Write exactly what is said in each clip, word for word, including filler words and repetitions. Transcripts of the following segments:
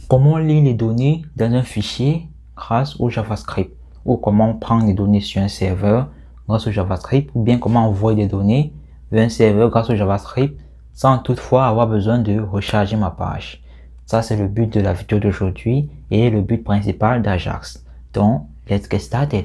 Comment lire les données dans un fichier grâce au JavaScript, ou comment prendre les données sur un serveur grâce au JavaScript, ou bien comment envoyer des données vers un serveur grâce au JavaScript sans toutefois avoir besoin de recharger ma page. Ça, c'est le but de la vidéo d'aujourd'hui et le but principal d'Ajax. Donc, let's get started.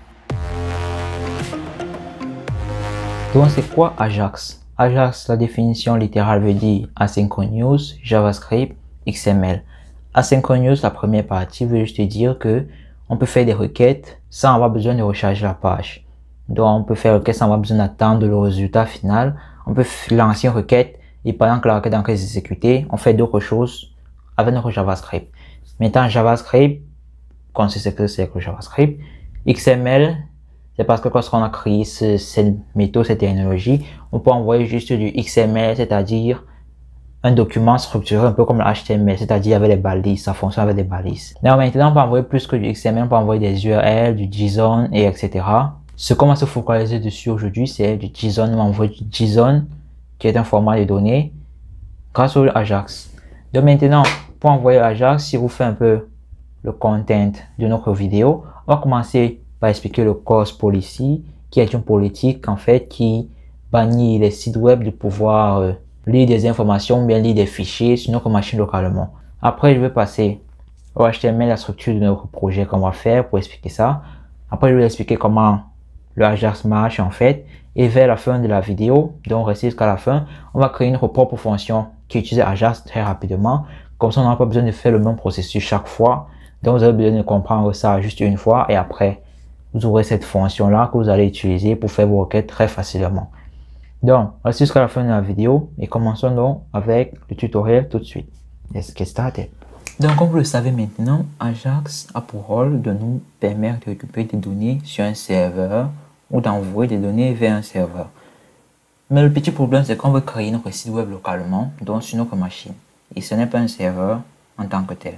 Donc, c'est quoi Ajax? Ajax, la définition littérale veut dire Asynchronous, JavaScript, X M L. Asynchronous, la première partie, veut juste dire que on peut faire des requêtes sans avoir besoin de recharger la page. Donc, on peut faire des requêtes sans avoir besoin d'attendre le résultat final. On peut lancer une requête et pendant que la requête est encore exécutée, on fait d'autres choses avec notre JavaScript. Maintenant, JavaScript, quand c'est ce que c'est que le JavaScript, X M L, c'est parce que lorsqu'on a créé ce, cette méthode, cette technologie, on peut envoyer juste du X M L, c'est-à-dire un document structuré un peu comme le H T M L, c'est-à-dire avec des balises, ça fonctionne avec des balises. Mais maintenant, on peut envoyer plus que du X M L, on peut envoyer des U R L, du JSON, et etc. Ce qu'on va se focaliser dessus aujourd'hui, c'est du JSON. On va envoyer du JSON, qui est un format de données, grâce au Ajax. Donc maintenant, pour envoyer Ajax, si vous faites un peu le content de notre vidéo, on va commencer par expliquer le C O S policy, qui est une politique en fait qui bannit les sites web de pouvoir euh, lire des informations ou bien lire des fichiers sur notre machine localement. Après, je vais passer au H T M L, la structure de notre projet qu'on va faire pour expliquer ça. Après, je vais expliquer comment le Ajax marche en fait. Et vers la fin de la vidéo, donc restez jusqu'à la fin, on va créer notre propre fonction qui utilise Ajax très rapidement. Comme ça, on n'aura pas besoin de faire le même processus chaque fois. Donc, vous avez besoin de comprendre ça juste une fois et après, vous aurez cette fonction-là que vous allez utiliser pour faire vos requêtes très facilement. Donc, restez jusqu'à la fin de la vidéo et commençons donc avec le tutoriel tout de suite. Let's get started. Donc, comme vous le savez maintenant, Ajax a pour rôle de nous permettre de récupérer des données sur un serveur ou d'envoyer des données vers un serveur. Mais le petit problème, c'est qu'on veut créer notre site web localement, donc sur notre machine. Et ce n'est pas un serveur en tant que tel.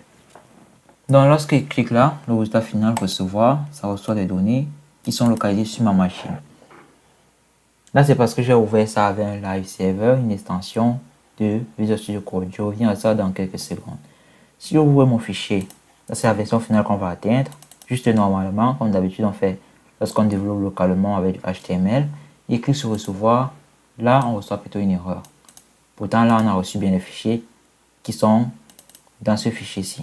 Donc, lorsqu'il clique là, le résultat final recevoir, ça reçoit des données qui sont localisées sur ma machine. Là, c'est parce que j'ai ouvert ça avec un live server, une extension de Visual Studio Code. Je reviens à ça dans quelques secondes. Si vous ouvrez mon fichier, là, c'est la version finale qu'on va atteindre. Juste normalement, comme d'habitude, on fait lorsqu'on développe localement avec du H T M L. Il clique sur recevoir. Là, on reçoit plutôt une erreur. Pourtant, là, on a reçu bien les fichiers qui sont dans ce fichier-ci.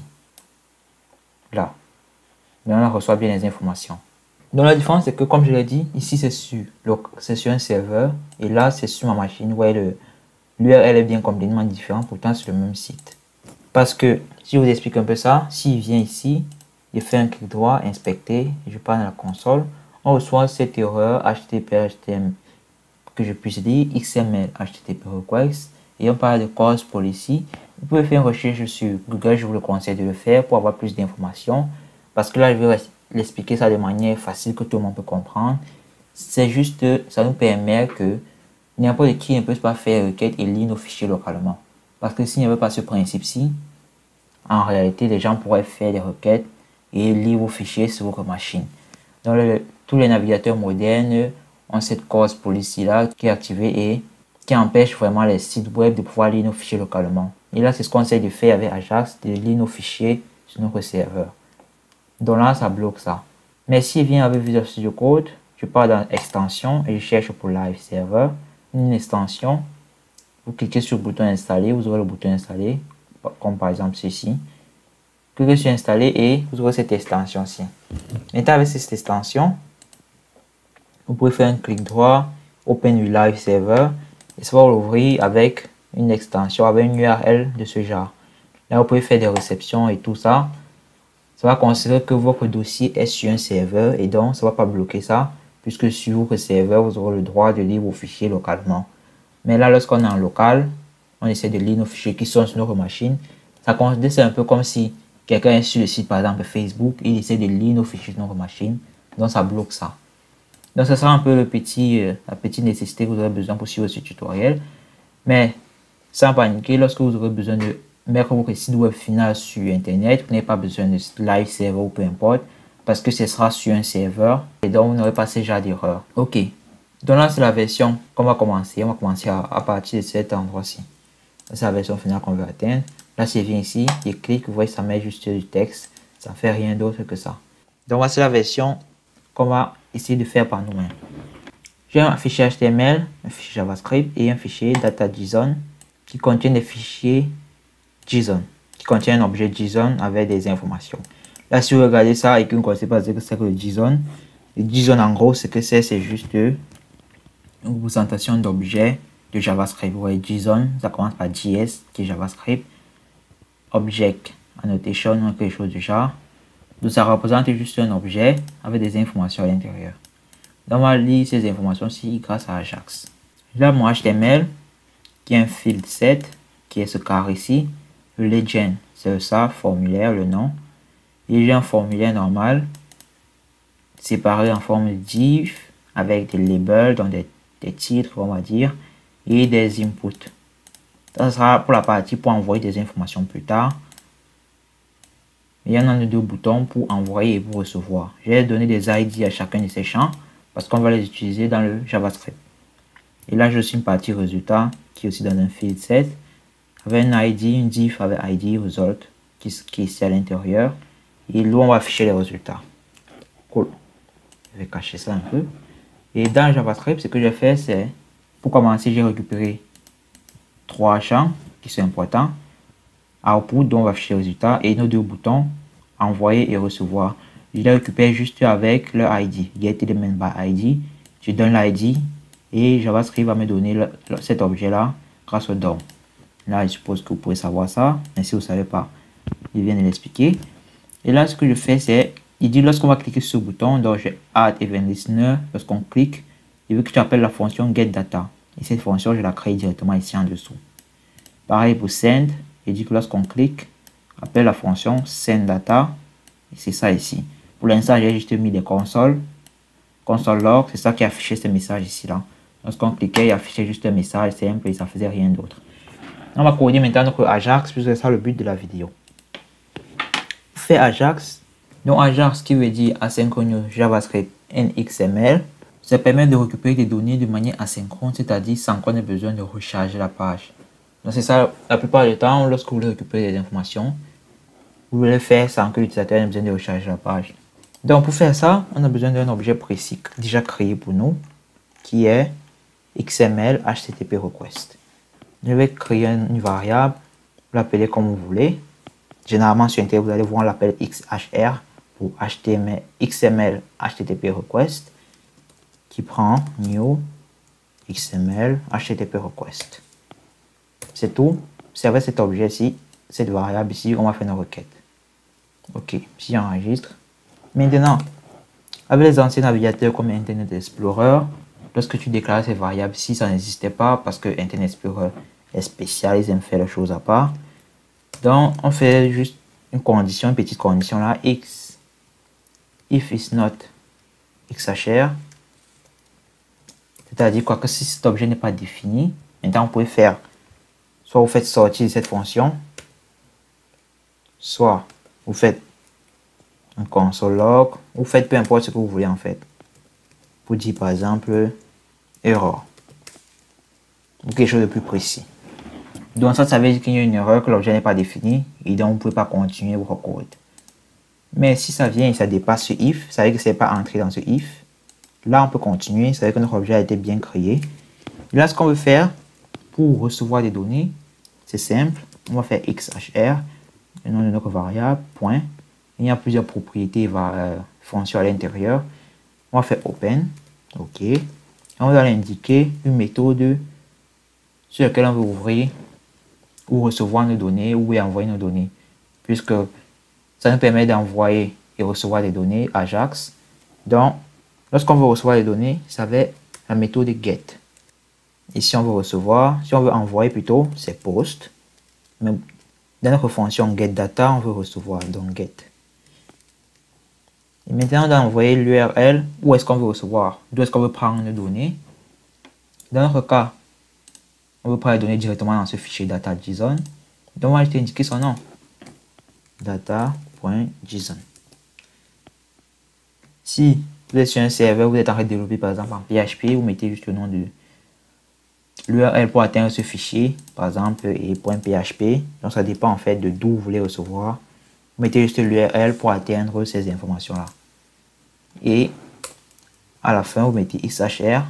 Là. Là, on reçoit bien les informations. Donc, la différence, c'est que, comme je l'ai dit, ici, c'est sur, sur un serveur. Et là, c'est sur ma machine. Vous voyez, l'U R L est bien complètement différent. Pourtant, c'est le même site. Parce que, si je vous explique un peu ça, s'il vient ici, je fais un clic droit, inspecter, je pars dans la console, on reçoit cette erreur H T T P H T M L que je puisse dire X M L H T T P request et on parle de C O S policy. Vous pouvez faire une recherche sur Google, je vous le conseille de le faire pour avoir plus d'informations parce que là je vais l'expliquer ça de manière facile que tout le monde peut comprendre. C'est juste, ça nous permet que n'importe qui ne peut pas faire requête et lire nos fichiers localement. Parce que s'il n'y avait pas ce principe-ci, en réalité, les gens pourraient faire des requêtes et lire vos fichiers sur votre machine. Donc, le, tous les navigateurs modernes ont cette C O S policy-là qui est activée et qui empêche vraiment les sites web de pouvoir lire nos fichiers localement. Et là, c'est ce qu'on essaie de faire avec Ajax, de lire nos fichiers sur notre serveur. Donc là, ça bloque ça. Mais s'il vient avec Visual Studio Code, je pars dans extension et je cherche pour Live Server une extension. Vous cliquez sur le bouton installer, vous aurez le bouton installer, comme par exemple ceci. Cliquez sur installer et vous aurez cette extension-ci. Maintenant, avec cette extension, vous pouvez faire un clic droit, Open your Live Server, et ça va l'ouvrir avec une extension, avec une U R L de ce genre. Là, vous pouvez faire des réceptions et tout ça. Ça va considérer que votre dossier est sur un serveur et donc ça ne va pas bloquer ça, puisque sur votre serveur, vous aurez le droit de lire vos fichiers localement. Mais là, lorsqu'on est en local, on essaie de lire nos fichiers qui sont sur notre machine. Ça considère c'est un peu comme si quelqu'un est sur le site, par exemple Facebook, et il essaie de lire nos fichiers sur notre machine. Donc, ça bloque ça. Donc, ce sera un peu le petit, euh, la petite nécessité que vous aurez besoin pour suivre ce tutoriel. Mais, sans paniquer, lorsque vous aurez besoin de mettre votre site web final sur Internet, vous n'avez pas besoin de live server ou peu importe, parce que ce sera sur un serveur, et donc vous n'aurez pas ce genre d'erreur. Ok. Donc là, c'est la version qu'on va commencer. On va commencer à, à partir de cet endroit-ci. C'est la version finale qu'on veut atteindre. Là, si je viens ici, je clique, vous voyez, ça met juste du texte. Ça ne fait rien d'autre que ça. Donc, voici la version qu'on va essayer de faire par nous-mêmes. J'ai un fichier H T M L, un fichier JavaScript et un fichier data.json qui contient des fichiers JSON, qui contient un objet JSON avec des informations. Là, si vous regardez ça et que vous ne connaissez pas ce que c'est que le JSON, le JSON en gros, ce que c'est, c'est juste une représentation d'objets de JavaScript. Vous voyez, JSON, ça commence par J S, qui est JavaScript, Object Annotation ou quelque chose du genre. Donc, ça représente juste un objet avec des informations à l'intérieur. Donc, on va lire ces informations-ci grâce à Ajax. Là, mon H T M L, qui est un field set, qui est ce carré ici. Le legend, c'est ça, formulaire, le nom. Et j'ai un formulaire normal, séparé en forme de div, avec des labels, donc des, des titres, on va dire, et des inputs. Ça sera pour la partie pour envoyer des informations plus tard. Il y en a deux boutons pour envoyer et pour recevoir. J'ai donné des I D à chacun de ces champs parce qu'on va les utiliser dans le JavaScript. Et là, je suis une partie résultat qui est aussi dans un field set avec un I D, une div avec I D result qui, qui est ici à l'intérieur. Et là, on va afficher les résultats. Cool. Je vais cacher ça un peu. Et dans JavaScript, ce que j'ai fait, c'est pour commencer, j'ai récupéré trois champs qui sont importants. Output, dont on va afficher les résultats, et nos deux boutons envoyer et recevoir. Je les récupère juste avec le I D. Get element by I D. Je donne l'I D et JavaScript va me donner le, le, cet objet-là grâce au D O M. Là, je suppose que vous pouvez savoir ça, mais si vous ne savez pas, je viens de l'expliquer. Et là, ce que je fais, c'est, il dit lorsqu'on va cliquer sur ce bouton, donc je add event listener, lorsqu'on clique, il veut que tu appelles la fonction getData. Et cette fonction, je la crée directement ici en dessous. Pareil pour send, il dit que lorsqu'on clique, appelle la fonction sendData, et c'est ça ici. Pour l'instant, j'ai juste mis des consoles, console log, c'est ça qui affichait ce message ici là. Lorsqu'on cliquait, il affichait juste un message simple et ça faisait rien d'autre. On va coder maintenant notre Ajax, puisque c'est ça le but de la vidéo. Fait Ajax, donc Ajax qui veut dire asynchronous JavaScript and X M L, ça permet de récupérer des données de manière asynchrone, c'est-à-dire sans qu'on ait besoin de recharger la page. Donc c'est ça, la plupart du temps, lorsque vous voulez récupérer des informations, vous voulez le faire sans que l'utilisateur ait besoin de recharger la page. Donc pour faire ça, on a besoin d'un objet précis déjà créé pour nous, qui est X M L H T T P request. Je vais créer une variable, vous l'appelez comme vous voulez. Généralement sur Internet, vous allez voir, on l'appelle X H R pour H T M L, X M L H T T P request, qui prend new X M L H T T P request. C'est tout. C'est avec cet objet-ci, cette variable ici, on va faire une requête. Ok, si j'enregistre. Maintenant, avec les anciens navigateurs comme Internet Explorer, lorsque tu déclares ces variables, si ça n'existait pas, parce que Internet Explorer est spécial, ils aiment faire les choses à part. Donc, on fait juste une condition, une petite condition là, x, if is not xhr, c'est-à-dire quoi que si cet objet n'est pas défini, maintenant vous pouvez faire, soit vous faites sortir cette fonction, soit vous faites un console log, vous faites peu importe ce que vous voulez en fait, pour dire par exemple error, ou quelque chose de plus précis. Donc ça, ça veut dire qu'il y a une erreur, que l'objet n'est pas défini, et donc vous ne pouvez pas continuer votre code. Mais si ça vient et ça dépasse ce if, ça veut dire que ce n'est pas entré dans ce if. Là, on peut continuer, ça veut dire que notre objet a été bien créé. Et là, ce qu'on veut faire pour recevoir des données, c'est simple. On va faire xhr, le nom de notre variable, point. Il y a plusieurs propriétés, euh, fonctions à l'intérieur. On va faire open, ok. Et on va indiquer une méthode sur laquelle on veut ouvrir ou recevoir nos données ou envoyer nos données, puisque ça nous permet d'envoyer et recevoir des données Ajax. Donc, lorsqu'on veut recevoir les données, ça va être la méthode get. Et si on veut recevoir, si on veut envoyer plutôt, c'est post. Mais dans notre fonction getData, on veut recevoir, donc get. Et maintenant, on doit envoyer l'U R L, où est-ce qu'on veut recevoir, d'où est-ce qu'on veut prendre nos données. Dans notre cas, on veut prendre les données directement dans ce fichier data.json. Donc, on va juste indiquer son nom. data.json. Si vous êtes sur un serveur, vous êtes en train de développer par exemple en P H P, vous mettez juste le nom de, l'U R L pour atteindre ce fichier, par exemple, et .php. Donc, ça dépend en fait de d'où vous voulez recevoir. Vous mettez juste l'U R L pour atteindre ces informations-là. Et à la fin, vous mettez xhr.send.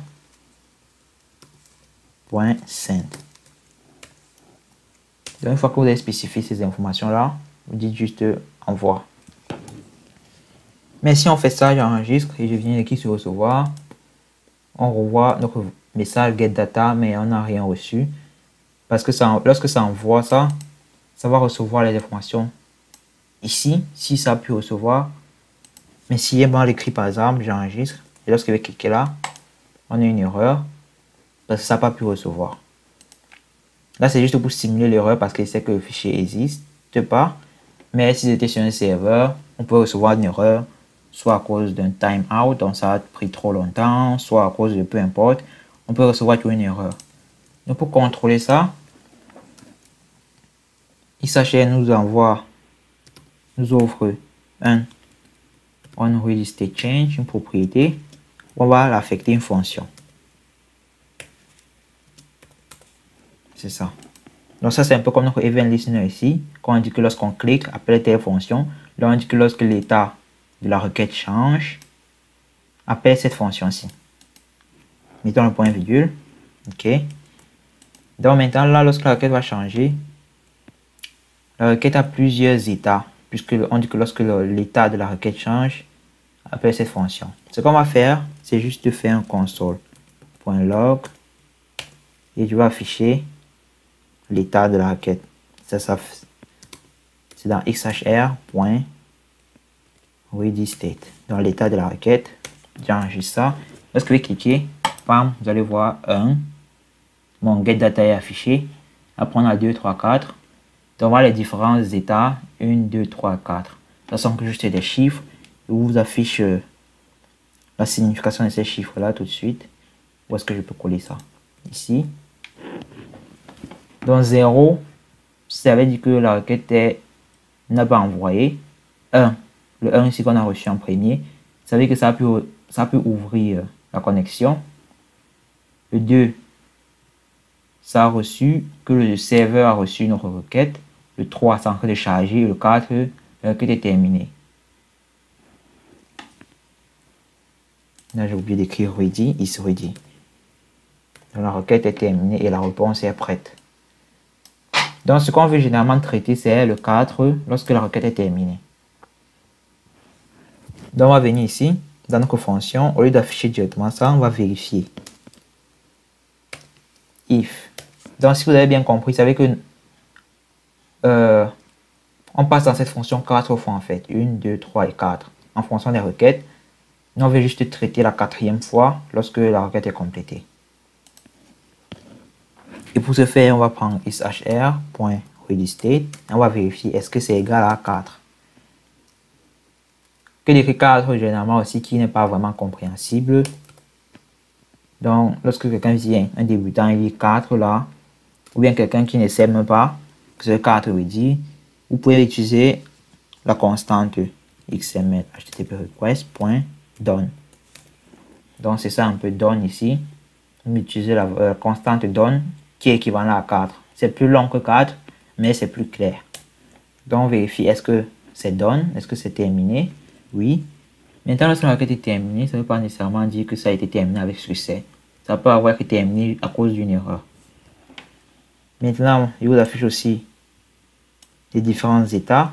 Donc, une fois que vous avez spécifié ces informations-là, vous dites juste envoi. Mais si on fait ça, j'enregistre et je viens cliquer sur recevoir, on revoit notre message get data, mais on n'a rien reçu. Parce que ça, lorsque ça envoie ça, ça va recevoir les informations ici, si ça a pu recevoir. Mais si est mal écrit par exemple, j'enregistre, et lorsque je vais cliquer là, on a une erreur, parce que ça n'a pas pu recevoir. Là, c'est juste pour simuler l'erreur parce qu'il sait que le fichier n'existe pas. Mais si c'était sur un serveur, on peut recevoir une erreur, soit à cause d'un timeout, donc ça a pris trop longtemps, soit à cause de peu importe, on peut recevoir une erreur. Donc pour contrôler ça, xhr nous envoie, nous offre un onReadyStateChange, une propriété, on va l'affecter une fonction. C'est ça. Donc ça c'est un peu comme notre event listener ici, quand on dit que lorsqu'on clique après telle fonction, là on dit que lorsque l'état de la requête change, appelle cette fonction-ci. Mettons le point virgule. OK. Donc maintenant, là, lorsque la requête va changer, la requête a plusieurs états, puisque on dit que lorsque l'état de la requête change, appelle cette fonction. Ce qu'on va faire, c'est juste de faire un console.log et je vais afficher l'état de la requête. Ça, ça c'est dans xhr.readyState. Dans l'état de la requête, j'enregistre ça. Lorsque vous cliquez, bam, vous allez voir un. Mon get data est affiché. Après, on a deux, trois, quatre. Donc, on voit les différents états. un, deux, trois, quatre. Ça sont juste des chiffres. Je vous affiche la signification de ces chiffres-là tout de suite. Où est-ce que je peux coller ça? Ici. Donc, zéro, ça veut dire que la requête n'a pas envoyé. un. Le un ici qu'on a reçu en premier. Ça veut dire que ça peut, ça peut ouvrir la connexion. Le deux, ça a reçu, que le serveur a reçu notre requête. Le trois, c'est en train de charger. Et le quatre, la requête est terminée. Là, j'ai oublié d'écrire ready, is ready. Donc, la requête est terminée et la réponse est prête. Donc, ce qu'on veut généralement traiter, c'est le quatre lorsque la requête est terminée. Donc, on va venir ici, dans notre fonction, au lieu d'afficher directement ça, on va vérifier. If. Donc, si vous avez bien compris, vous savez que euh, on passe dans cette fonction quatre fois en fait. un, deux, trois et quatre. En fonction des requêtes. Nous, on veut juste traiter la quatrième fois lorsque la requête est complétée. Et pour ce faire, on va prendre xhr.readyState. On va vérifier est-ce que c'est égal à quatre. Que d'écrire quatre généralement aussi qui n'est pas vraiment compréhensible. Donc, lorsque quelqu'un vient, un débutant, il dit quatre là, ou bien quelqu'un qui ne sait même pas que ce quatre veut dire, vous pouvez utiliser la constante X M L http request.done. Donc, c'est ça un peu done ici. Vous utilisez la euh, constante done qui est équivalent à quatre. C'est plus long que quatre, mais c'est plus clair. Donc, on vérifie est-ce que c'est done, est-ce que c'est terminé. Oui. Maintenant, lorsque la requête est terminée, ça ne veut pas nécessairement dire que ça a été terminé avec succès. Ça peut avoir été terminé à cause d'une erreur. Maintenant, il vous affiche aussi les différents états.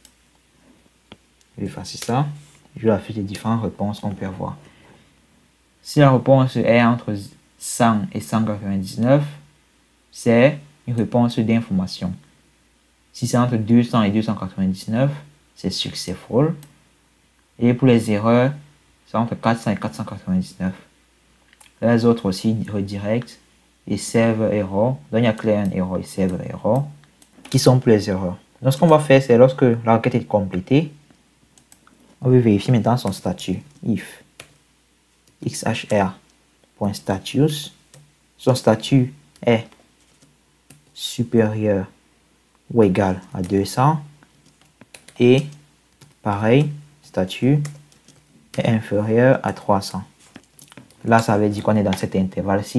Je vais effacer ça. Je vous affiche les différentes réponses qu'on peut avoir. Si la réponse est entre cent et cent quatre-vingt-dix-neuf, c'est une réponse d'information. Si c'est entre deux cents et deux cent quatre-vingt-dix-neuf, c'est successful. Et pour les erreurs, c'est entre quatre cents et quatre cent quatre-vingt-dix-neuf. Les autres aussi, redirect et server error. Donc il y a client error et server error qui sont pour les erreurs. Donc ce qu'on va faire, c'est lorsque la requête est complétée, on va vérifier maintenant son statut. If xhr.status, son statut est supérieur ou égal à deux cents et pareil, statut est inférieur à trois cents. Là, ça veut dire qu'on est dans cet intervalle-ci.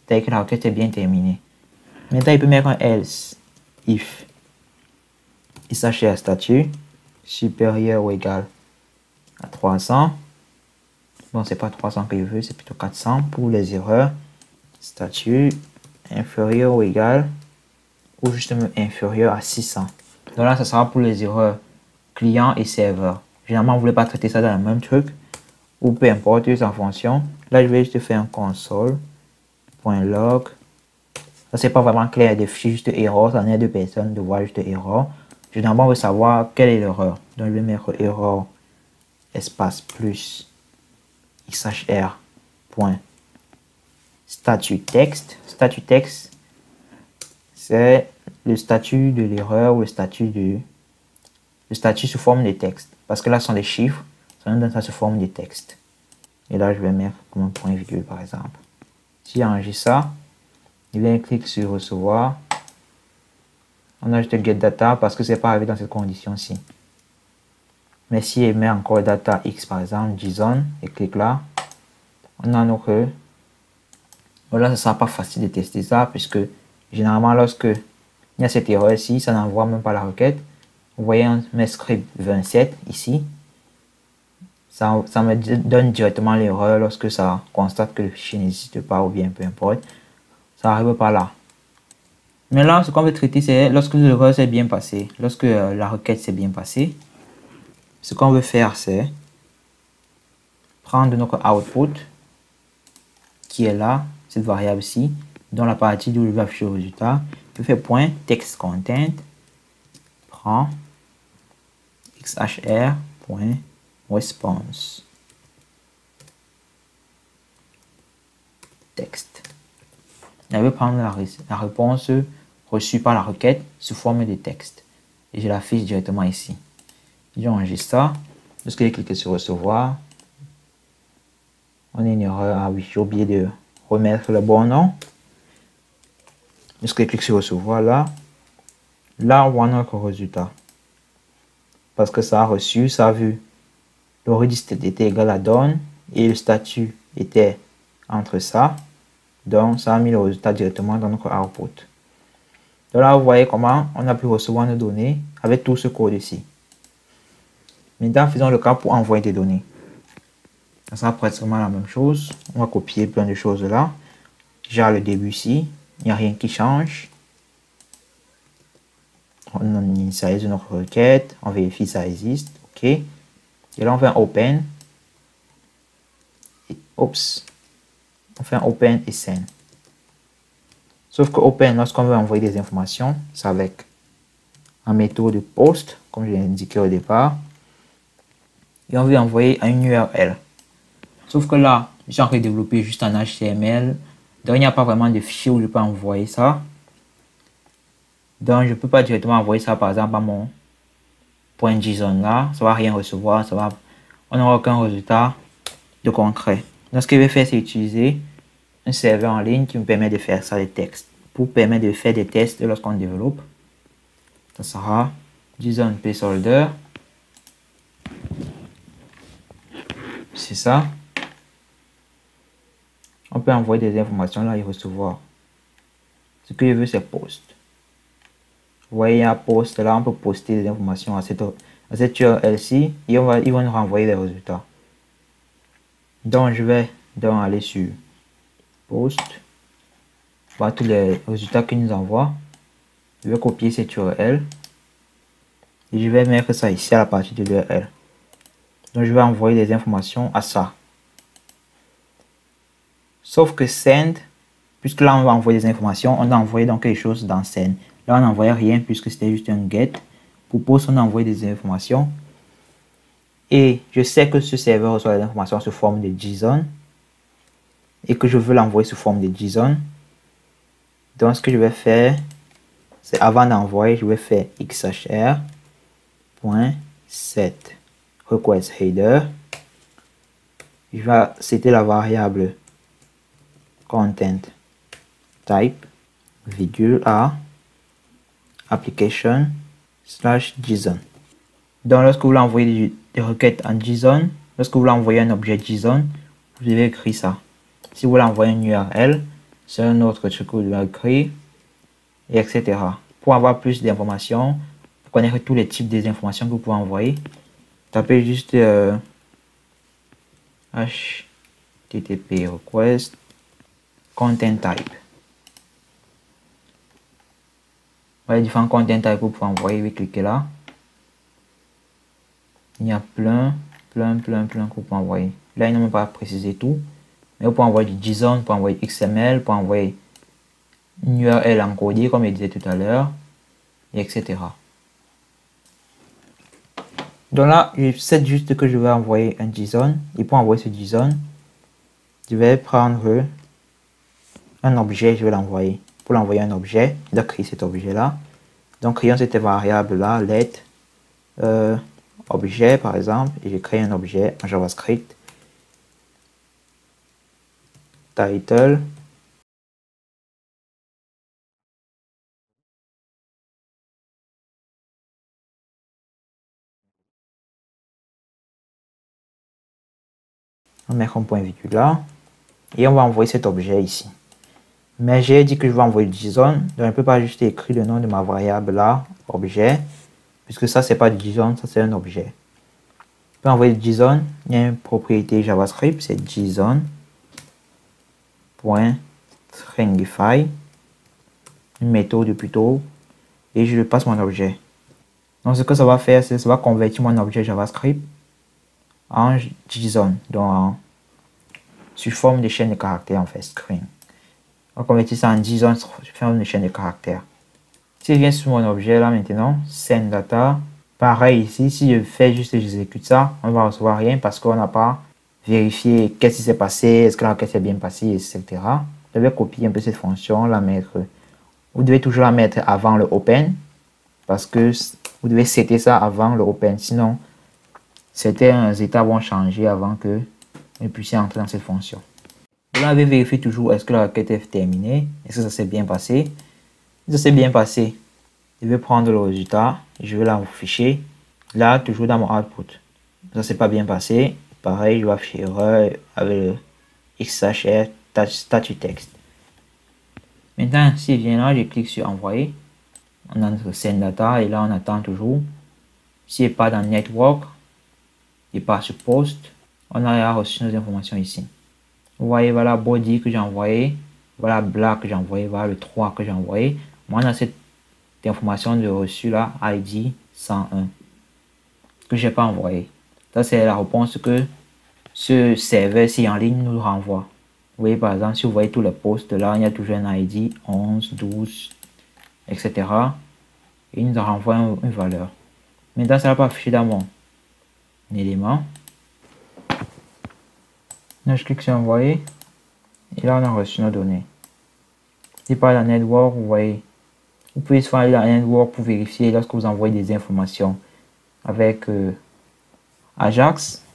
c'est-à-dire que la requête est bien terminée. Maintenant, il peut mettre un else, if, il s'achète à statut supérieur ou égal à trois cents. Bon, c'est pas trois cents que je veux, c'est plutôt quatre cents pour les erreurs. Statut inférieur ou égal, ou justement inférieur à six cents. Donc là, ça sera pour les erreurs client et serveur. Généralement, vous ne voulez pas traiter ça dans le même truc, ou peu importe, juste en fonction. Là, je vais juste faire un console.log. Ça, c'est pas vraiment clair de fichier juste erreur, ça n'est de personne de voir juste erreur. Généralement, on veut savoir quelle est l'erreur. Donc, je vais mettre erreur espace plus xhr point statut texte. Statut texte, c'est le statut de l'erreur ou le statut de le statut sous forme de texte. Parce que là, ce sont des chiffres, ça nous donne ça sous forme de texte. Et là, je vais mettre comme un point virgule par exemple. Si j'enregistre ça, je vais cliquer sur recevoir. On a juste get data parce que c'est pas arrivé dans cette condition-ci. Mais si je mets encore data x par exemple, JSON, et clique là, on a notre. Voilà, ce ne sera pas facile de tester ça puisque généralement lorsque il y a cette erreur ici, ça n'envoie même pas la requête. Vous voyez, on met script vingt-sept ici. Ça, ça me donne directement l'erreur lorsque ça constate que le fichier n'existe pas ou bien peu importe. Ça arrive par là. Mais là, ce qu'on veut traiter, c'est lorsque l'erreur s'est bien passée, lorsque euh, la requête s'est bien passée. Ce qu'on veut faire, c'est prendre notre output qui est là, cette variable-ci, dans la partie d'où je vais afficher le résultat. Je fais point text content, prend xhr point response texte. Je vais prendre la, la réponse reçue par la requête sous forme de texte et je l'affiche directement ici. J'enregistre ça. Lorsque je clique sur recevoir, on a une erreur. Ah oui, j'ai oublié de remettre le bon nom. Lorsque je clique sur recevoir là, là on voit notre résultat. Parce que ça a reçu, ça a vu le registre était égal à done et le statut était entre ça. Donc ça a mis le résultat directement dans notre output. Donc là vous voyez comment on a pu recevoir nos données avec tout ce code ici. Maintenant faisons le cas pour envoyer des données. Ça sera pratiquement la même chose. On va copier plein de choses là. J'ai le début ici. Il n'y a rien qui change. On initialise notre requête. On vérifie ça existe. OK. Et là on fait un open. Et, oups. On fait un open et send. Sauf que open, lorsqu'on veut envoyer des informations, c'est avec un méthode de post, comme je l'ai indiqué au départ. Et on veut envoyer à une U R L. Sauf que là, je suis en train de développer juste en H T M L. Donc, il n'y a pas vraiment de fichier où je peux envoyer ça. Donc, je ne peux pas directement envoyer ça, par exemple, à mon point JSON là. Ça ne va rien recevoir. Ça va... On n'aura aucun résultat de concret. Donc, ce que je vais faire, c'est utiliser un serveur en ligne qui me permet de faire ça, les textes. Pour permettre de faire des tests lorsqu'on développe. Ça sera JSON placeholder. C'est ça. On peut envoyer des informations là et recevoir. Ce que je veux, c'est post. Vous voyez, il y a post là, on peut poster des informations à cette, à cette U R L-ci et on va, ils vont nous renvoyer les résultats. Donc, je vais donc aller sur post, voir tous les résultats qu'ils nous envoient. Je vais copier cette U R L et je vais mettre ça ici à la partie de l'U R L. Donc, je vais envoyer des informations à ça. Sauf que send, puisque là on va envoyer des informations, on a envoyé donc quelque chose dans send. Là on n'envoyait rien puisque c'était juste un get. Pour post, on a envoyé des informations. Et je sais que ce serveur reçoit des informations sous forme de JSON. Et que je veux l'envoyer sous forme de JSON. Donc ce que je vais faire, c'est avant d'envoyer, je vais faire xhr point set request header. Je vais citer la variable content type virgule a application slash JSON. Donc lorsque vous voulez envoyer des, des requêtes en JSON, lorsque vous voulez envoyer un objet JSON, vous devez écrire ça. Si vous voulez envoyer une U R L, c'est un autre truc que vous devez écrire, et et cetera. Pour avoir plus d'informations, pour connaître tous les types des informations que vous pouvez envoyer, tapez juste euh, H T T P request content type. Voilà les différents content types que vous pouvez envoyer. Vous cliquez là. Il y a plein, plein, plein, plein que vous pouvez envoyer. Là, ils n'ont pas précisé tout. Mais vous pouvez envoyer du JSON, vous pouvez envoyer X M L, vous pouvez envoyer une U R L encodée, comme je disais tout à l'heure, et cetera. Donc là, je sais juste que je vais envoyer un JSON. Et pour envoyer ce JSON, je vais prendre un objet, je vais l'envoyer. Pour l'envoyer un objet, je dois créer cet objet-là. Donc, créons cette variable-là, let, euh, objet par exemple, et je crée un objet en JavaScript. Title. On met un point virgule là. Et on va envoyer cet objet ici. Mais j'ai dit que je vais envoyer du JSON, donc je ne peux pas juste écrire le nom de ma variable là, objet, puisque ça c'est pas du JSON, ça c'est un objet. Je peux envoyer du JSON, il y a une propriété JavaScript, c'est JSON.stringify, une méthode plutôt, et je passe mon objet. Donc ce que ça va faire, c'est que ça va convertir mon objet JavaScript en JSON, donc en, sous forme de chaîne de caractères en fait, string. On va convertir ça en JSON sous forme de chaîne de caractères. Si je viens sur mon objet là maintenant, send data, pareil ici, si je fais juste, j'exécute ça, on ne va recevoir rien parce qu'on n'a pas vérifié qu'est-ce qui s'est passé, est-ce que la requête s'est bien passée, et cetera. Je vais copier un peu cette fonction, la mettre, vous devez toujours la mettre avant le open, parce que vous devez setter ça avant le open, sinon certains états vont changer avant que vous puissiez entrer dans cette fonction. Vous allez vérifier toujours est-ce que la requête est terminée, est-ce que ça s'est bien passé. Si ça s'est bien passé, je vais prendre le résultat, je vais l'afficher là, toujours dans mon output. Ça s'est pas bien passé, pareil, je vais afficher erreur avec le X H R statut texte. Maintenant, si je viens là, je clique sur envoyer, on a notre send data et là on attend toujours. Si n'est pas dans network, il part sur post, on a reçu nos informations ici. Vous voyez, voilà body que j'ai envoyé, voilà black que j'ai envoyé, voilà le trois que j'ai envoyé. Moi, on a cette information de reçu là, I D cent un, que j'ai pas envoyé. Ça, c'est la réponse que ce serveur-ci en ligne nous renvoie. Vous voyez, par exemple, si vous voyez tous les posts là, il y a toujours un I D, onze, douze, et cetera. Et il nous renvoie une, une valeur. Maintenant, ça va pas afficher dans mon élément. Là, je clique sur envoyer. Et là, on a reçu nos données. Si par la network, vous voyez, vous pouvez soit aller dans la network pour vérifier lorsque vous envoyez des informations avec euh, Ajax.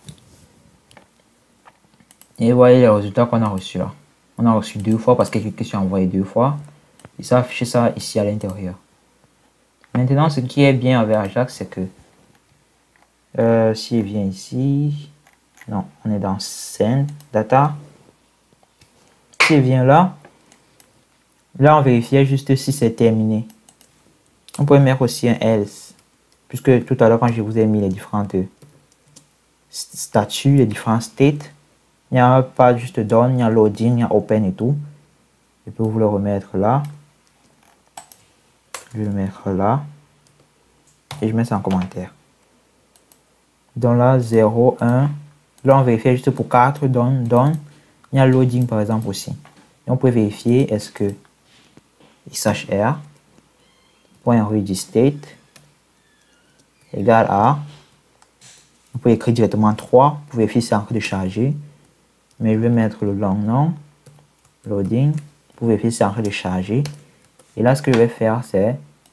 Et vous voyez les résultats qu'on a reçus là. On a reçu deux fois parce que j'ai cliqué sur envoyer deux fois. Et ça affiche ça ici à l'intérieur. Maintenant, ce qui est bien avec Ajax, c'est que euh, si je viens ici, non, on est dans Send Data. Si je viens là, là on vérifiait juste si c'est terminé. On peut mettre aussi un else, puisque tout à l'heure quand je vous ai mis les différentes statuts, les différents states, il n'y a pas juste done, il y a loading, il y a open et tout. Je peux vous le remettre là. Je vais le mettre là. Et je mets ça en commentaire. Donc là, zéro, un. Là, on vérifie juste pour quatre, done, done. Il y a loading par exemple aussi. Et on peut vérifier est-ce que X H R point regiState égale à. On peut écrire directement trois pour vérifier si c'est en train de charger. Mais je vais mettre le long nom, loading, pour vérifier si c'est en train de charger. Et là, ce que je vais faire, c'est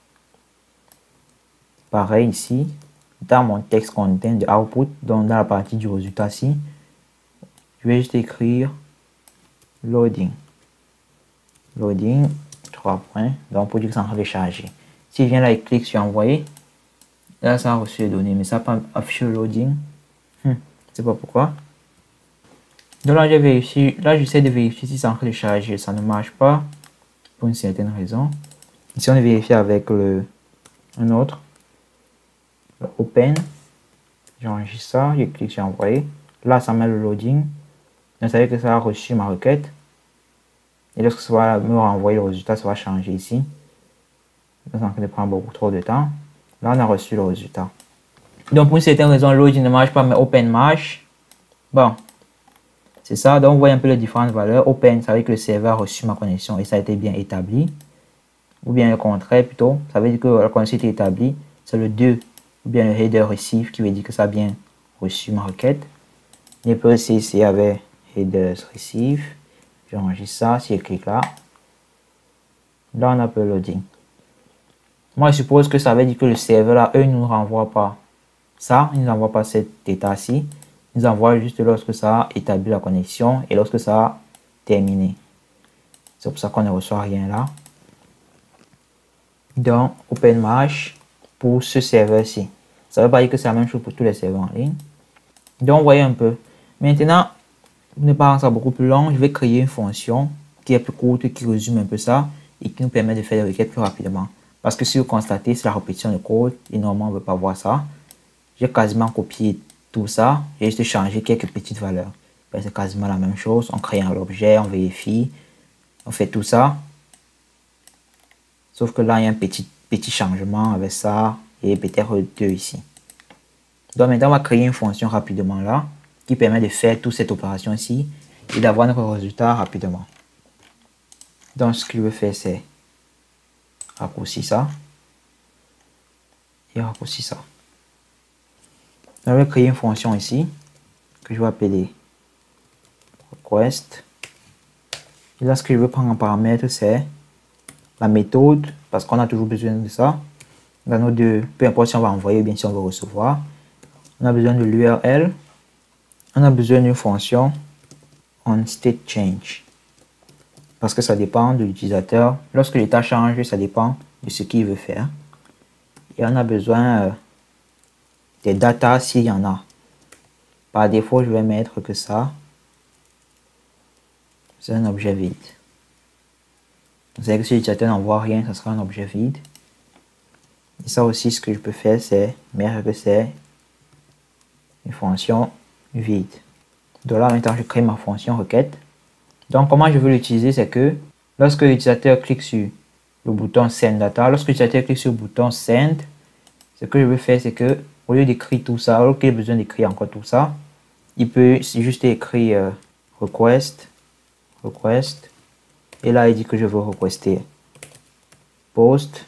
pareil ici, dans mon texte content de output, donc dans la partie du résultat ici, je vais juste écrire loading. Loading, trois points, donc pour dire que c'est en train de charger. Si je viens là et clique sur envoyer, là ça a reçu les données, mais ça n'a pas affiché le loading. Hmm, je ne sais pas pourquoi. Donc là, j'ai vérifié, là, j'essaie de vérifier si c'est en train de charger. Ça ne marche pas pour une certaine raison. Ici, on vérifie avec le, un autre, le Open. J'enregistre ça, je clique sur envoyer. Là, ça met le loading. Donc, ça veut dire que ça a reçu ma requête. Et lorsque ça va me renvoyer le résultat, ça va changer ici. C'est en train de prendre beaucoup trop de temps. Là, on a reçu le résultat. Donc, pour une certaine raison, le loading ne marche pas, mais Open marche. Bon, c'est ça. Donc, vous voyez un peu les différentes valeurs. Open, ça veut dire que le serveur a reçu ma connexion et ça a été bien établi. Ou bien le contraire, plutôt. Ça veut dire que la connexion est établie. C'est le deux. Ou bien le header receive qui veut dire que ça a bien reçu ma requête. Je peux aussi ici avec header receive. J'enregistre ça. Si je clique là, là, on a peu loading. Moi, je suppose que ça veut dire que le serveur là, eux, ne nous renvoie pas ça. Ils ne nous envoient pas cet état-ci. Ils nous envoient juste lorsque ça a établi la connexion et lorsque ça a terminé. C'est pour ça qu'on ne reçoit rien là. Donc, Open marche pour ce serveur-ci. Ça ne veut pas dire que c'est la même chose pour tous les serveurs en ligne. Donc, vous voyez un peu. Maintenant, pour ne pas rendre ça beaucoup plus long, je vais créer une fonction qui est plus courte, qui résume un peu ça et qui nous permet de faire des requêtes plus rapidement. Parce que si vous constatez, c'est la répétition de code et normalement, on ne veut pas voir ça. J'ai quasiment copié tout ça. J'ai juste changé quelques petites valeurs. C'est quasiment la même chose. On crée un objet, on vérifie, on fait tout ça. Sauf que là, il y a un petit, petit changement avec ça et peut-être deux ici. Donc maintenant, on va créer une fonction rapidement là qui permet de faire toute cette opération ici et d'avoir notre résultat rapidement. Donc, ce que je veux faire, c'est raccourcir ça et raccourcir ça. Donc, je vais créer une fonction ici que je vais appeler request. Et là, ce que je veux prendre en paramètre, c'est la méthode, parce qu'on a toujours besoin de ça. Dans nos deux, peu importe si on va envoyer ou bien si on veut recevoir. On a besoin de l'U R L. On a besoin d'une fonction onStateChange. Parce que ça dépend de l'utilisateur. Lorsque l'état change, ça dépend de ce qu'il veut faire. Et on a besoin euh, des datas s'il y en a. Par défaut, je vais mettre que ça. C'est un objet vide. Vous savez que si l'utilisateur n'envoie rien, ça sera un objet vide. Et ça aussi, ce que je peux faire, c'est mettre que c'est une fonction vide. Donc là, maintenant, je crée ma fonction requête. Donc, comment je veux l'utiliser, c'est que lorsque l'utilisateur clique sur le bouton Send Data, lorsque l'utilisateur clique sur le bouton Send, ce que je veux faire, c'est que au lieu d'écrire tout ça, alors qu'il a besoin d'écrire encore tout ça, il peut juste écrire euh, request, request, et là, il dit que je veux requester post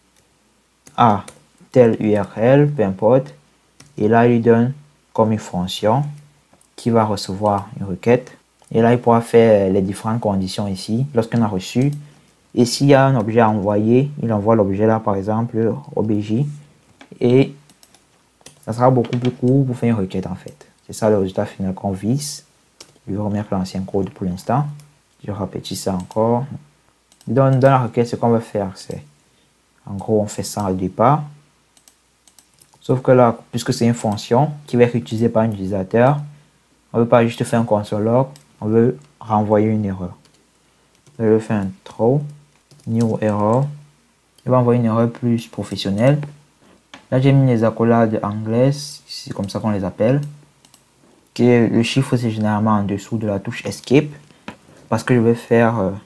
à telle U R L, peu importe, et là, il lui donne comme une fonction qui va recevoir une requête. Et là, il pourra faire les différentes conditions ici, lorsqu'on a reçu. Et s'il y a un objet à envoyer, il envoie l'objet là, par exemple, O B J. Et ça sera beaucoup plus court pour faire une requête, en fait. C'est ça le résultat final qu'on vise. Je vais remettre l'ancien code pour l'instant. Je répète ça encore. Dans, dans la requête, ce qu'on va faire, c'est... En gros, on fait ça au départ. Sauf que là, puisque c'est une fonction qui va être utilisée par un utilisateur, on ne veut pas juste faire un console log, on veut renvoyer une erreur. Je vais faire un throw, new error. Il va envoyer une erreur plus professionnelle. Là, j'ai mis les accolades anglaises, c'est comme ça qu'on les appelle. Que le chiffre, c'est généralement en dessous de la touche escape. Parce que je vais faire euh,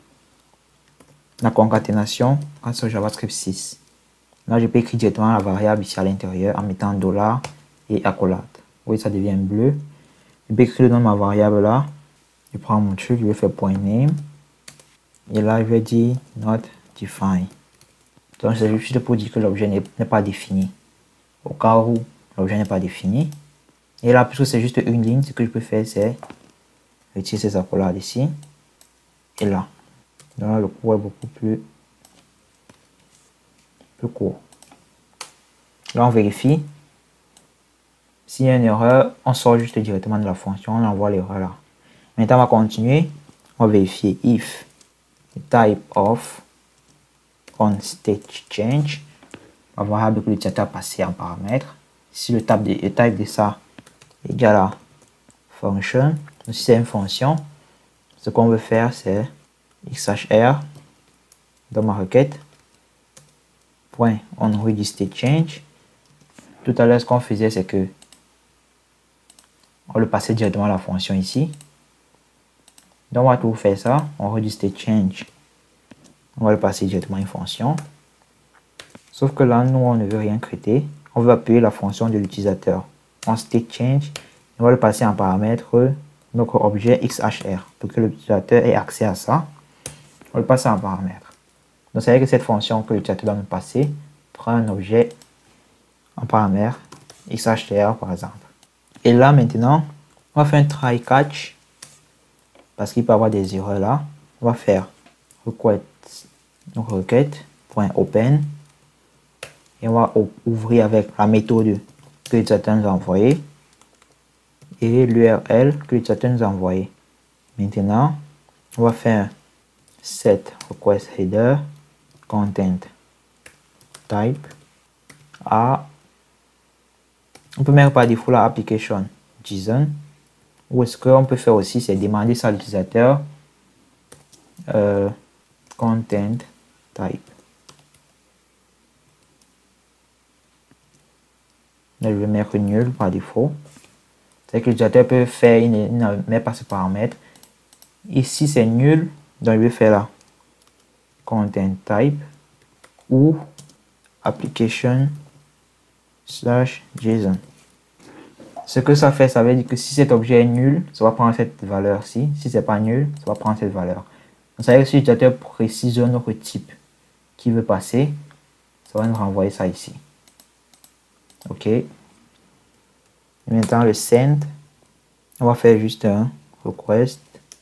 la concaténation grâce au JavaScript six. Là, je peux écrire directement la variable ici à l'intérieur en mettant dollar et accolade. Oui, ça devient bleu. Je peux écrire le nom de ma variable là. Je prends mon truc, je vais faire point name. Et là, je vais dire not defined. Donc, c'est juste pour dire que l'objet n'est pas défini. Au cas où l'objet n'est pas défini. Et là, puisque c'est juste une ligne, ce que je peux faire, c'est retirer ces accolades ici. Et là. Donc là, le cours est beaucoup plus, plus court. Là, on vérifie. S'il y a une erreur, on sort juste directement de la fonction, on envoie l'erreur là. Maintenant, on va continuer. On va vérifier if the type of onStateChange, la variable que l'utilisateur a passé en paramètre. Si le type de, le type de ça est égal à function, Donc, si c'est une fonction, ce qu'on veut faire, c'est xhr dans ma requête, point onReadyStateChange. Tout à l'heure, ce qu'on faisait, c'est que on le passait directement à la fonction ici. Donc, on va tout faire ça. onReadyStateChange. On va le passer directement à une fonction. Sauf que là, nous, on ne veut rien traiter. On veut appuyer la fonction de l'utilisateur. En stateChange, on va le passer en paramètre notre objet xhr pour que l'utilisateur ait accès à ça. On le passe en paramètre. Donc, c'est vrai que cette fonction que l'utilisateur doit me passer prend un objet en paramètre xhr par exemple. Et là, maintenant, on va faire un try catch parce qu'il peut y avoir des erreurs là. On va faire requête, donc requête, point open. Et on va ouvrir avec la méthode que l'utilisateur nous a envoyée et l'U R L que l'utilisateur nous a envoyé. Maintenant, on va faire set request header content type à, on peut mettre par défaut la application JSON, ou ce qu'on peut faire aussi, c'est demander ça à l'utilisateur euh, content type. Là, je vais mettre nul par défaut. C'est que l'utilisateur peut faire, il ne met pas ce paramètre. Ici, c'est nul, donc je vais faire là content type ou application slash JSON. Ce que ça fait, ça veut dire que si cet objet est nul, ça va prendre cette valeur-ci. Si c'est pas nul, ça va prendre cette valeur. Donc, ça veut dire que si l'utilisateur précise notre type qu'il veut passer, ça va nous renvoyer ça ici. Ok. Et maintenant le send, on va faire juste un request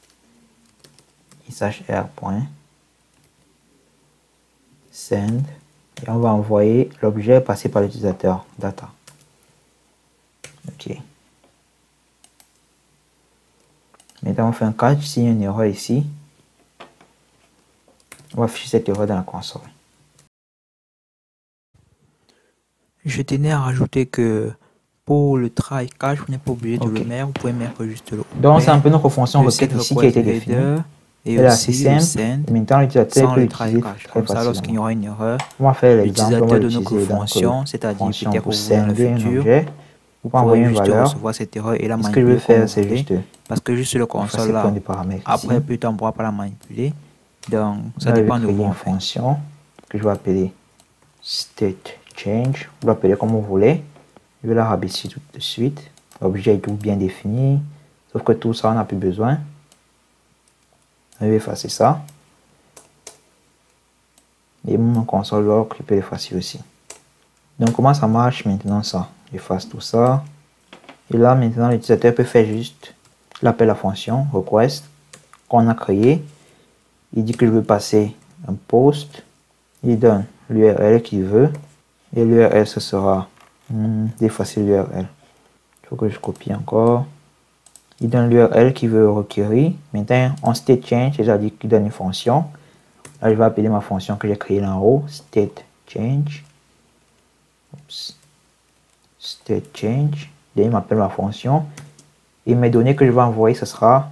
xhr point send et on va envoyer l'objet passé par l'utilisateur data. Ok. Maintenant on fait un catch. S'il y a une erreur ici, on va afficher cette erreur dans la console. Je tenais à rajouter que pour le try catch, vous n'êtes pas obligé de Okay. le mettre, vous pouvez mettre juste le Donc c'est un peu notre fonction requête ici qui a été définie. Et Elle est aussi assez simple. Maintenant l'utilisateur peut l'utiliser très ça, lorsqu'il y facilement. aura une erreur, On va faire l'exemple, on va l'utilisateur de notre l'utiliser fonction, c'est-à-dire peut-être pour ouvrir dans le sender un futur, objet, vous pour envoyer pouvez une juste valeur. recevoir cette erreur et la Ce que je vais manipuler faire, comme c'est vous voulez. juste Parce que juste le console là, des paramètres après ici. plus tard on ne pourra pas la manipuler. Donc ça Là, je vais dépend de créer vous une en fait. fonction que je vais appeler state change. Vous l'appelez comme vous voulez. Je vais la rabaisser tout de suite. L'objet est tout bien défini. Sauf que tout ça, on n'a plus besoin. Je vais effacer ça. Et mon console log, je peux l'effacer aussi. Donc, comment ça marche maintenant ça? J'efface tout ça. Et là, maintenant, l'utilisateur peut faire juste l'appel à la fonction request qu'on a créé. Il dit que je veux passer un post. Il donne l'U R L qu'il veut. Et l'U R L, ce sera hmm, d'effacer l'U R L. Il faut que je copie encore. Il donne l'U R L qu'il veut requérir. Maintenant, en state change, j'ai déjà dit qu'il donne une fonction. Là, je vais appeler ma fonction que j'ai créée là en haut, state change. Oups. State change. Et il m'appelle ma fonction. Et mes données que je vais envoyer, ce sera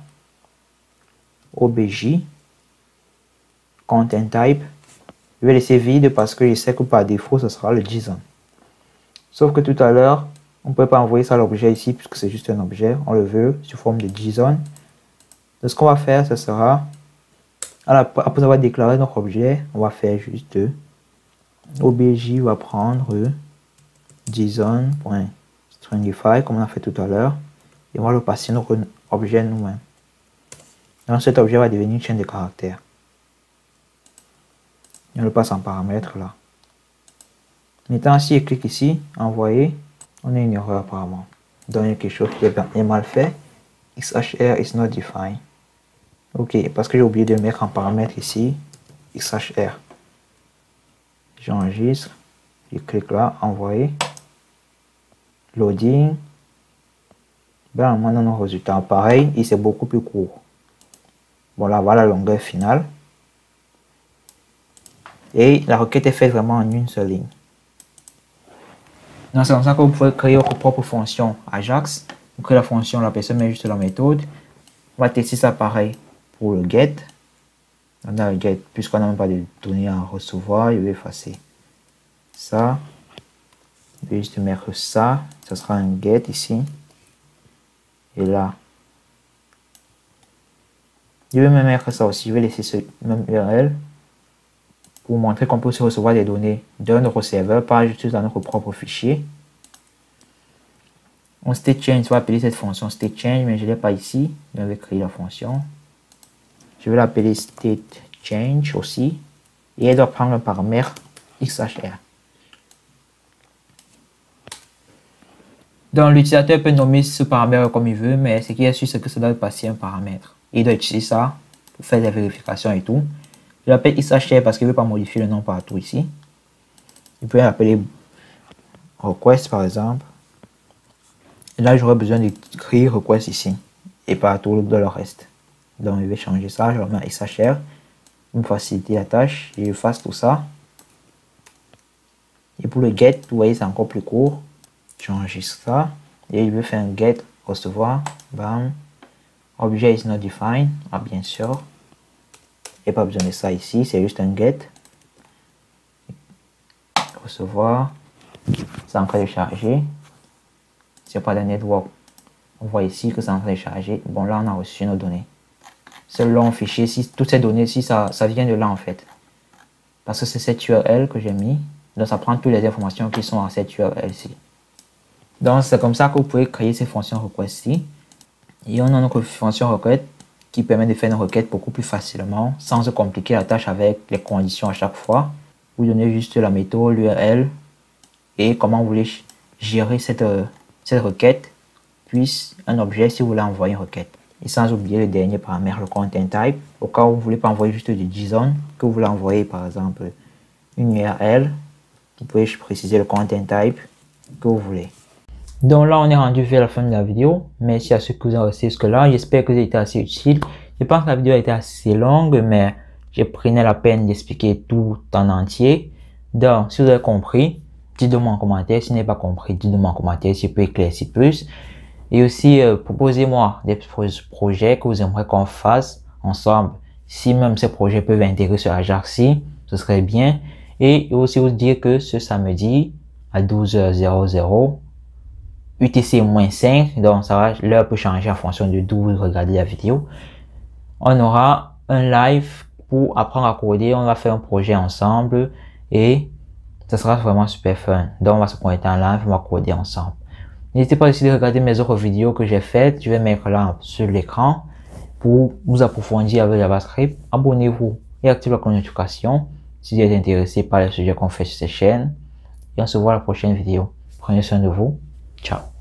obj content type. Je vais laisser vide parce que je sais que par défaut, ce sera le JSON. Sauf que tout à l'heure, on ne peut pas envoyer ça à l'objet ici puisque c'est juste un objet. On le veut sous forme de JSON. Donc, ce qu'on va faire, ce sera, après avoir déclaré notre objet, on va faire juste obj va prendre JSON.stringify comme on a fait tout à l'heure. Et on va le passer notre objet nous-mêmes. Donc, cet objet va devenir une chaîne de caractères. Et on le passe en paramètre là. Maintenant, si je clique ici, envoyer, on a une erreur apparemment. Donc, il y a quelque chose qui est mal fait. xhr is not defined. Ok, parce que j'ai oublié de mettre en paramètre ici, xhr. J'enregistre, je clique là, envoyer, loading. Ben, on a nos résultats. Pareil, il c'est beaucoup plus court. Bon, là, voilà la longueur finale. Et la requête est faite vraiment en une seule ligne. Donc, c'est comme ça que vous pouvez créer votre propre fonction Ajax. Vous créez la fonction, la personne met juste la méthode. On va tester ça pareil pour le get. On a le get, puisqu'on n'a même pas de données à recevoir, je vais effacer ça. Je vais juste mettre ça, ça sera un get ici. Et là, je vais me mettre ça aussi, je vais laisser ce même U R L pour montrer qu'on peut aussi recevoir des données d'un autre serveur, pas juste dans notre propre fichier. On state change, on va appeler cette fonction state change, mais je ne l'ai pas ici. Je vais créer la fonction. Je vais l'appeler state change aussi. Et elle doit prendre un paramètre X H R. Donc l'utilisateur peut nommer ce paramètre comme il veut, mais ce qui est sûr, c'est que ça doit passer un paramètre. Il doit utiliser ça pour faire des vérifications et tout. Je l'appelle X H R parce qu'il ne veut pas modifier le nom partout ici. Il peut l'appeler request par exemple. Et là, j'aurais besoin d'écrire request ici et partout dans le reste. Donc, je vais changer ça. Je remets à X H R. Pour me faciliter la tâche, je fasse tout ça. Et pour le get, vous voyez, c'est encore plus court. J'enregistre ça. Et je vais faire un get recevoir. Bam. Objet is not defined. Ah, bien sûr. Il n'y a pas besoin de ça ici. C'est juste un get. Recevoir. C'est en train de charger. C'est pas de network. On voit ici que c'est en train de charger. Bon, là, on a reçu nos données. Ce long fichier, si toutes ces données, si ça, ça vient de là en fait. Parce que c'est cette U R L que j'ai mis. Donc, ça prend toutes les informations qui sont à cette U R L-ci. Donc, c'est comme ça que vous pouvez créer ces fonctions request-ci. Et on a notre fonction requête qui permet de faire une requête beaucoup plus facilement, sans se compliquer la tâche avec les conditions à chaque fois. Vous donnez juste la méthode, l'U R L et comment vous voulez gérer cette, cette requête, puis un objet si vous voulez envoyer une requête. Et sans oublier le dernier paramètre, le content type, au cas où vous ne voulez pas envoyer juste du JSON, que vous voulez envoyer par exemple une U R L, vous pouvez préciser le content type que vous voulez. Donc là, on est rendu vers la fin de la vidéo. Merci à ceux qui vous ont resté jusque-là. J'espère que ça a été assez utile. Je pense que la vidéo a été assez longue, mais j'ai pris la peine d'expliquer tout en entier. Donc, si vous avez compris, dites-le-moi en commentaire. Si vous n'avez pas compris, dites-le moi en commentaire si vous pouvez éclaircir plus. Et aussi, euh, proposez-moi des projets que vous aimeriez qu'on fasse ensemble. Si même ces projets peuvent intégrer sur Ajax, ce serait bien. Et aussi vous dire que ce samedi à douze heures, U T C moins cinq, donc ça va, l'heure peut changer en fonction de d'où vous regardez la vidéo. On aura un live pour apprendre à coder. On va faire un projet ensemble et ça sera vraiment super fun. Donc on va se connecter en live, on va coder ensemble. N'hésitez pas aussi de regarder mes autres vidéos que j'ai faites. Je vais mettre là sur l'écran pour vous approfondir avec JavaScript. Abonnez-vous et activez la notification si vous êtes intéressé par les sujets qu'on fait sur cette chaîne. Et on se voit à la prochaine vidéo. Prenez soin de vous. Ciao.